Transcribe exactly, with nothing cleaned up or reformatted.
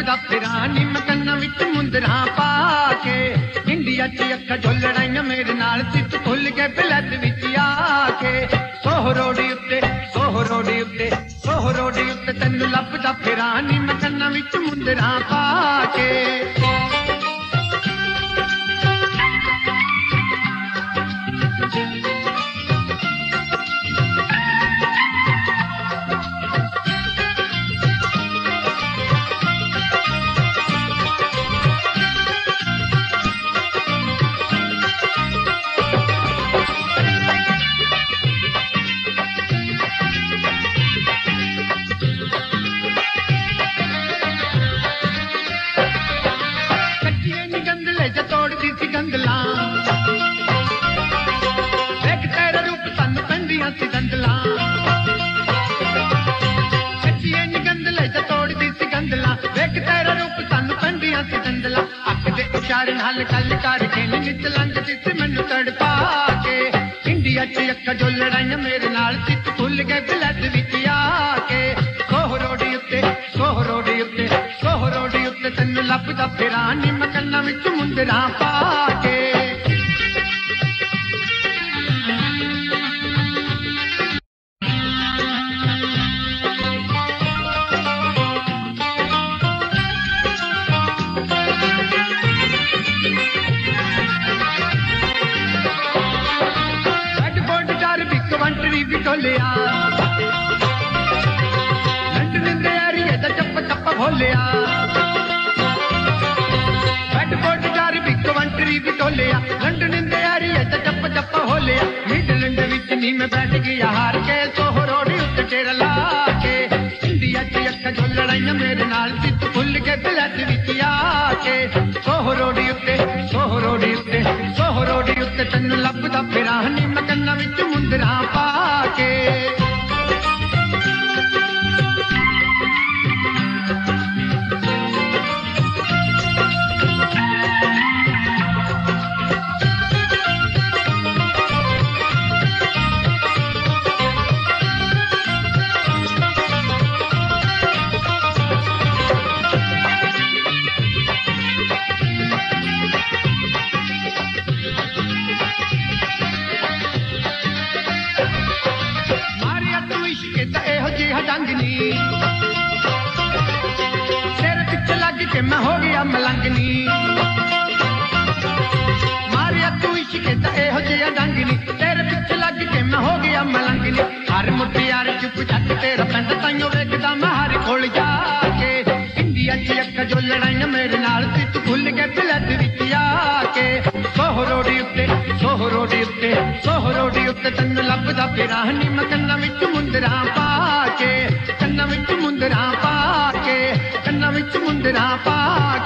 लभदा फिरां नी मैं कन्नां विच मुंदरां पा के। इंडिया च अक्खां झोलड़ाइयां मेरे नाल चित भुल के बिलत विच आके। सोह रोडी उत्ते सोह रोडी उत्ते सोह रोडी उत्ते तैनूं लभदा फिरां नी मैं कन्नां विच मुंदरां पा के। गल करके नित लंघदी सी मैनू तड़पा के। इंडिया च अक्खां झोलड़ाइयां मेरे नाल चित भुल के बिलत विच आके। सोह रोडी उत्ते सोह रोडी उत्ते सोह रोडी उत्ते तैनूं लभदा फिरां नी मैं कन्नां विच मुंदरां पा के। लंडन दे एरिया दा चप्प चप्प खोलिया बैड बोर्ड जार भी कवंटरी भी टोलिया। लंडन दे एरिया दा चप्प चप्प खोलिया। मिडलैंड विच नी मैं बैठ गया हार के। सोह रोडी उत्ते डेरा ला के। इंडिया च अक्खां झोलड़ाइयां मेरे नाल चित भुल के बिलत विच आके। सोह रोडी उत्ते सोह रोडी उत्ते सोह रोडी उत्ते तैनूं लभदा फिरां नी मैं कन्नां विच मुंदरां पा के। तेरे पिछे लग के मैं हो गया मलंगनी। मारिया तू इश्क दा एहो जिहा डंगनी। तेरे पिछे लग के मैं हो गया मलंगनी। हर मुटियार चुप चक तेरा पिंड ताइयों वेखदा मैं हर कोल जाके। इंडिया च अक्खां झोलड़ाइयां मेरे नाल चित भुल के बिलत विच आके। सोह रोडी उत्ते सोह रोडी उत्ते सोह रोडी उत्ते तैनूं लभदा फिरां नी मैं कन्नां विच मुंदरां पा के। कन्नां विच मुंदरां पा के कन्नां विच मुंदरां पा